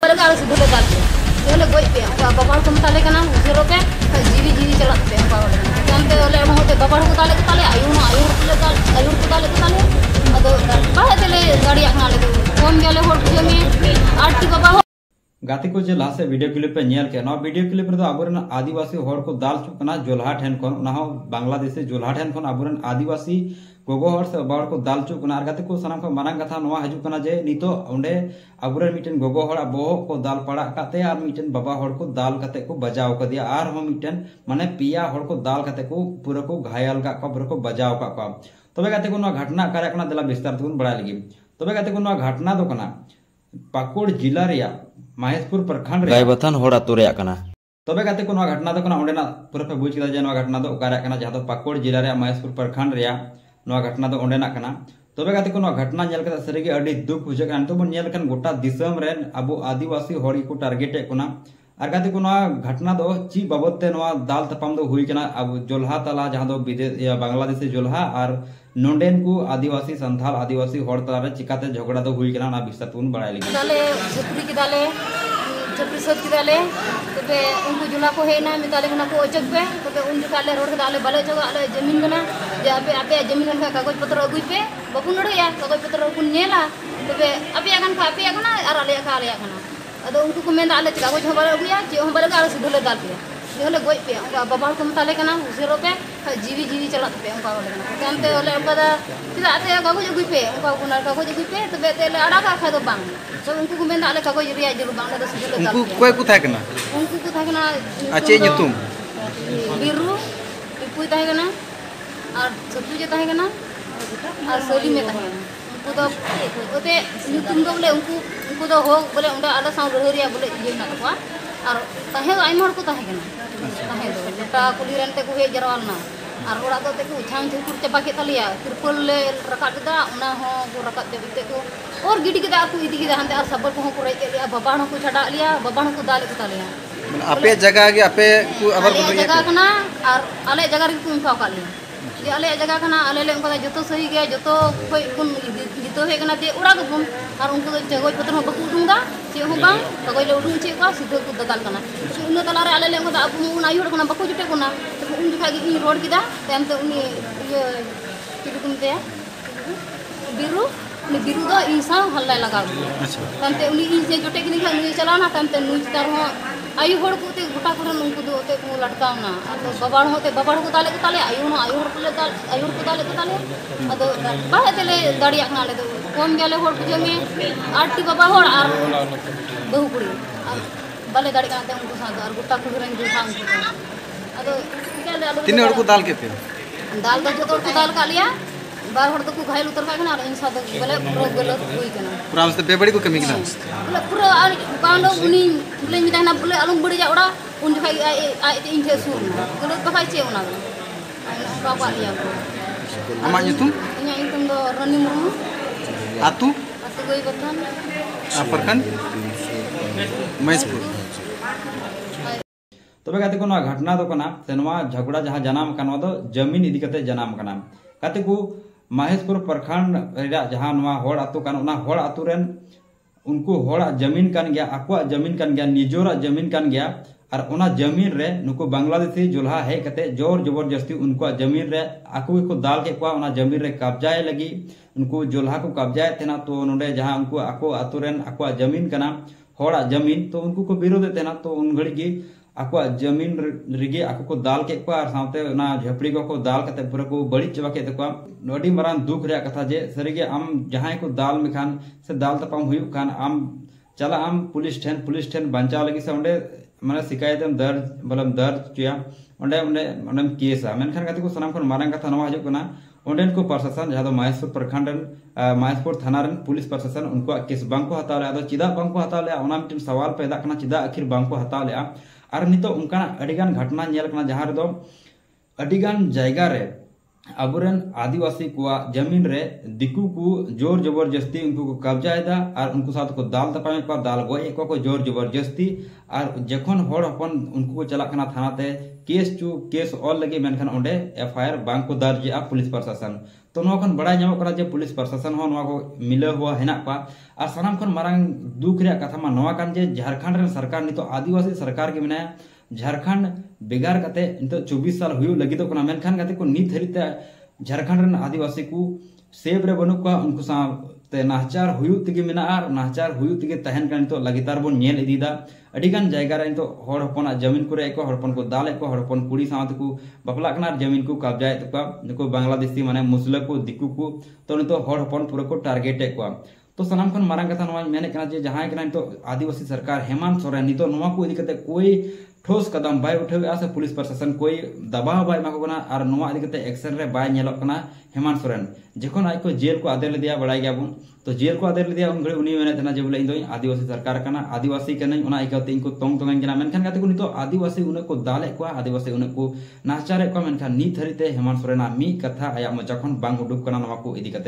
बाबा को मताले कना उजरो पे जीवी जीवी चलत पे जानते ओले होते बाबा को ताले आयु को ताले अदो बाहे तेले गाड़िया खाले कम गेले होर जमी आरटी बाबा गाती को जे लासे वीडियो क्लिप पे नेल के ना वीडियो क्लिप रे तो आबुरन आदिवासी होर को दाल चुकना जोल्हा ठेन कोन ना हो बांग्लादेशी जोल्हा ठेन कोन आबुरन आदिवासी गोगो हर से बाड़ को दाल चुकना आर गाती को सनाम को मारंग कथा नवा हजु कना जे नितो ओंडे आबुरन मिटन गोगो हर बोह को दाल पड़ा काते आर मिटन बाबा हर को दाल काते को बजाव क दिया आर हम मिटन माने पिया हर को दाल काते को पूरा को घायल का पूरा को बजाव का तबे गाते को घटना कार्य कना दिला विस्तार तुन बड़ा लगी तबे गाते को घटना दो कना पाकुड़ जिला रिया महेशपुर प्रखंड गायबथान होड़ा तो रेया कना तबे गाते को घटना दो कना ओंडेना पूरा पे बुझ किदा जे घटना दो कार्य कना जहां पाकुड़ जिला रिया महेशपुर प्रखंड रिया घटना दो ओंडेना कना तबे गाते को घटना नेल कदा सरीगे अडी दुख बुझे कना तो बन नेल कन गोटा दिसम रेन अबो आदिवासी होड़ी को टारगेट कोना आर गाते को घटना दो ची बाबत ते दाल तपाम दो हुई कना अब जोल्हा तला जहां दो विदेश बांग्लादेशी जोल्हा और नोंडेन को आदिवासी संथाल आदिवासी होड़ तला रे चिकाते झगड़ा दो हुई कना विस्तार तुन बड़ाई लगी दाले छपरी की दाले छपरी सद की दाले तबे उनको जुला को हेना मिताले गुना को ओचक पे तबे उन जुकाले रोड के दाले बाले जगह आले जमीन कना जे आपे जमीन का कागज पत्र अगुई पे बापू नड़या कागज पत्र को नेला तबे आपे आगन का आपे आगना आर आले का अदो उनको को मेन आले कागज हो बाले अगुया जे हम बाले आले सुधले दाल पे जेले गोई पे बाबा को मताले कना उसेरो पे जीवी जीवी चलत पे उनका बोले जानते ओले उनका चिदा आते कागज अगुई पे उनका गुना कागज अगुई पे तबे तेले आड़ा का खा दो बांग तो उनको को मेन आले कागज रिया जरूर बांग दो सुधले दाल उनको कोई को था कना उनको को था कना अच्छे nyutum बिरु पिपुई था कना और सतु जे था कना और सोली में था उनको तो ओते nyutum दो बोले उनको तो हो बोले उंडा आला साउ रहरिया बोले ये ना तो और ताहे आइम हर को ताहे कना ताहे दो गोटा कुली रनते को हे जरवाल ना और ओड़ा दो ते को छांग छुकुर चबा के तलिया तिरपल ले रकाट दा उना हो को रकाट देते को और गिडी के दा को इदी के हंते और सबर को को रे के लिया बाबा को छड़ा लिया बाबा को दाल के तलिया आपे जगह के आपे को अबर को जगह कना और आले जगह रे को उनका का लिया जे आले जगह कना आले ले उनका जतो सही गया जतो कोई कुन जितो हे कना जे उड़ा को और उनको जगह पत्र हो बकु दूंगा जे हो बांग तगोय ले उडुं चे को सिधो को ददाल कना उन तला रे आले ले उनका अब उन आयु कना बकु जुटे कोना तो उन दिखा गी रोड किदा तम तो उनी ये किदुम ते बिरु उनी बिरु दो इंसान हल्ला लगा अच्छा तम ते उनी इन से जुटे कि नहीं उनी चलाना तम ते नुच तर हो आयु होड़ को ते गोटा करन उनको दो ते को लटकावना तो बाबाड़ होते बाबाड़ को ताले आयु होड़ को ताले अदो बाहे तेले गाड़िया खाले दो कम गेले होड़ जमी आरटी बाबा होड़ और बहु कुड़ी और बाले दाड़ी काते उनको साथ और गोटा कुड़रन जो था उनको अदो तीन होड़ को दाल के पे दाल दो जो को दाल का लिया बार होड़ तो को घायल उतर का ना और इंसा तो बोले प्रो गलत हुई कना पूरा हमसे बेबड़ी को कमी कना बोले पूरा कांडो उनी बोले मिता ना बोले अलम बड़ी जा ओड़ा उन जो आई इंजे सुर गलत बखाई चे उना बाबा लिया अमा nyutum nya nyutum do Roni Murmu atu गई बथान प्रखंड महेशपुर तबे गाते को घटना दो कना सेनवा झगड़ा जहां जनाम कना दो जमीन इदी कते जनाम कना गाते को महेशपुर प्रखंड जहां नवा होड़ आतु कन उना होड़ आतु रेन उनको होड़ जमीन कन गया अकुआ जमीन कन गया निजोरा जमीन कन गया और उना जमीन रे नुको बांग्लादेशी जोल्हा है कते जोर जबरदस्ती उनको जमीन रे आकु को दाल के को उना जमीन रे कब्जाए लगी उनको जोल्हा को कब्जाए तेना तो नोडे जहां उनको आको आतुरेन आको जमीन कना होड़ा जमीन तो उनको को विरोध तेना तो उन घड़ी की आको जमीन रिगे आको को दाल के को और साथे ना झपड़ी को दाल कते पूरा को बड़ी चबा के को नोडी मरान दुख रे कथा जे सरीगे आम जहां को दाल मिखान से दाल तपाम हुई खान आम चला आम पुलिस ठेन बंचा लगी से ओंडे माने शिकायत दर्ज बलम दर्ज किया ओंडे ओंडे ओंडे केस आ मेनखान गाती को सनाम खन मारंग कथा नवा हजू कना ओंडेन को प्रशासन जहां महेशपुर प्रखंड महेशपुर थाना रन पुलिस प्रशासन उनको केस बांको हताव ले चिदा बांको हताव ले ओना मिटन सवाल पैदा कना चिदा आखिर बांको हताव ले और नितो उनका अडिगान घटना नेल कना जहां रे दो अडिगान जायगा रे अबुरेन आदिवासी को जमीन रे दिकू को जोर जबरदस्ती उनको को कब्जाएदा और उनको साथ को दाल तपामे को दाल गोए को जोर जबरदस्ती और जखन होड़ हपन उनको को चला कना थाना ते केस ऑल लगे मेनखान ओंडे एफआईआर बांग को दर्ज आ पुलिस प्रशासन तो नो खन बड़ा नामो करा जे पुलिस प्रशासन हो नो को मिला हुआ हेना पा और सानाम खन मारांग दुख रे कथा मा नवा कान जे झारखंड रे सरकार नितो आदिवासी सरकार के मेना झारखंड बेगार कते नितो 24 साल हुयो लगी तो कना मेनखान कते को नित हरिते झारखंड रे आदिवासी को सेब रे बनु को उनको सा ते नाहचार हुयो तिगे मेना और नाहचार हुयो तिगे तहन कान तो लगातार बोन नेल इदीदा अडिगान जायगा रे तो होड़ हपना जमीन को रे को हड़पन को दाले को हड़पन कुड़ी साथ को बपला कना जमीन को कब्जाए तो को बांग्लादेशी माने मुस्लिम को दिकू को तो नितो होड़ हपन पूरा को टारगेट को तो सनाम खन मारंग कथा नवा मेने कना जे जहां कना तो आदिवासी सरकार हेमंत सोरेन नितो नवा को इदी कते कोई ठोस कदम बाय उठावे से पुलिस प्रशासन कोई दबाव बाय माको कना और नवा इदी कते एक्शन रे बाय नेलक कना हेमंत सोरेन जखन आई को जेल को आदेश दिया बड़ाई गया बुन तो जेल को आदेश दिया उन घड़ी उनी मेने तना जे बोले इंदो आदिवासी सरकार कना आदिवासी कने उना इकते इनको तोंग तोंग जना मेनखान कते को नितो आदिवासी उन को दाले को आदिवासी उन को नाचारे को मेनखान नी धरिते हेमंत सोरेन मी कथा आया मचखन बांग उडुक कना नवा को इदी कते